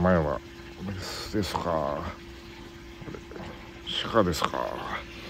前はメスですか、鹿ですか。